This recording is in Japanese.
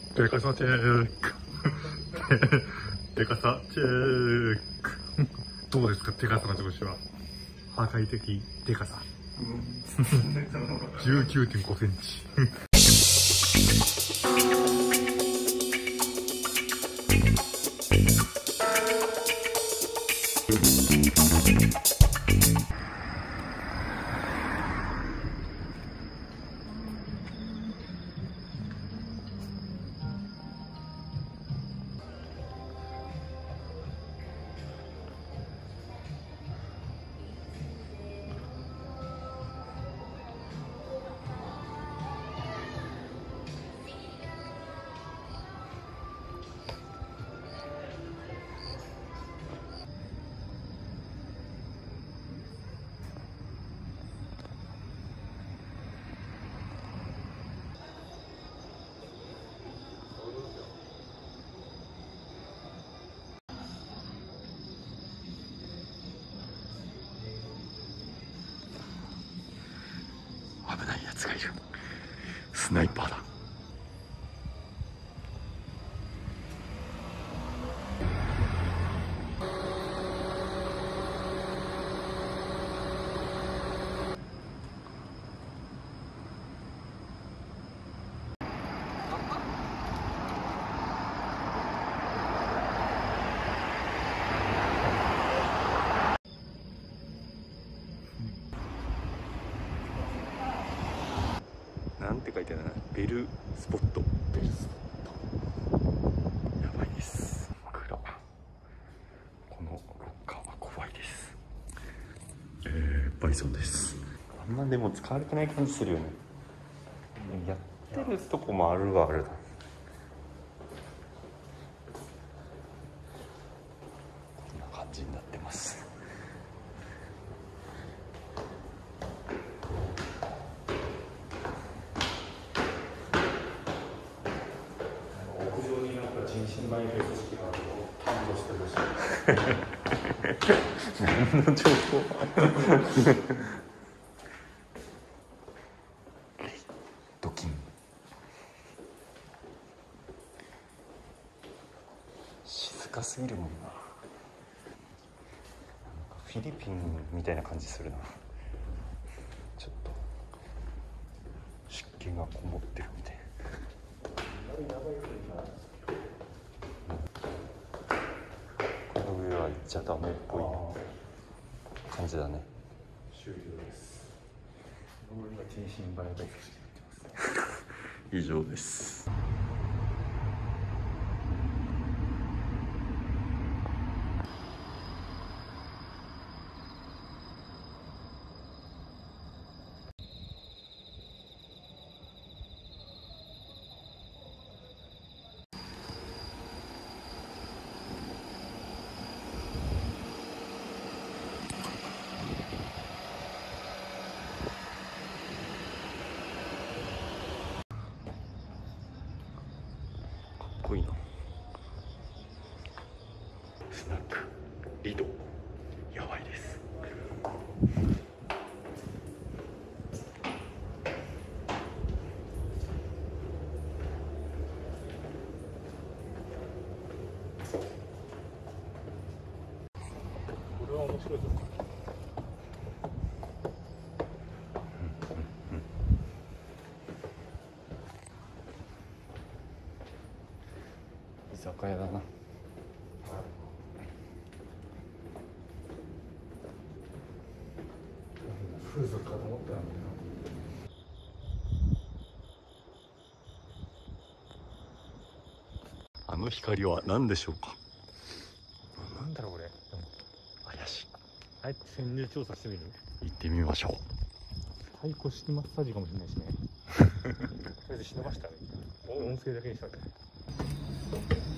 でかさチェックでかさチェックどうですか、でかさの調子は。破壊的でかさ19.5 センチ危ないやつがいる。スナイパーだ。なんて書いてあるな、ベルスポット。ベルスポット。やばいです。暗。このロッカーは怖いです。バイソンです。あんまでも使われてない感じするよね。やってるとこもあるはあるだ。こんな感じになってます。 人身売買組織があると担当してほしい。 何の情報ドキン。静かすぎるもんな。フィリピンみたいな感じするな。ちょっと湿気がこもってるみたいな。この上は行っちゃダメっぽい感じだね。 終了です。俺は人身売買組織やってます。 以上です。かっこいいな。スナックリドやばいです。 これは面白いぞ。 居酒屋だな。 風俗かと思ったらあの光は何でしょうか。 なんだろうこれ。でも怪しい。 あえて潜入調査してみる。 行ってみましょ太鼓式マッサージかもしれないしね。とりあえず忍ばしたらいい。音声だけにしたら。